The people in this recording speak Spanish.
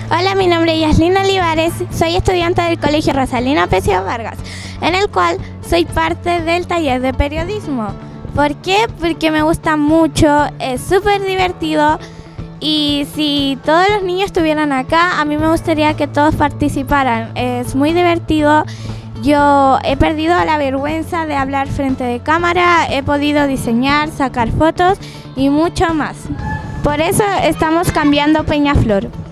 Hola, mi nombre es Yaslina Olivares, soy estudiante del Colegio Rosalino Pecio Vargas, en el cual soy parte del taller de periodismo. ¿Por qué? Porque me gusta mucho, es súper divertido y si todos los niños estuvieran acá, a mí me gustaría que todos participaran. Es muy divertido. Yo he perdido la vergüenza de hablar frente de cámara, he podido diseñar, sacar fotos y mucho más. Por eso estamos cambiando Peñaflor.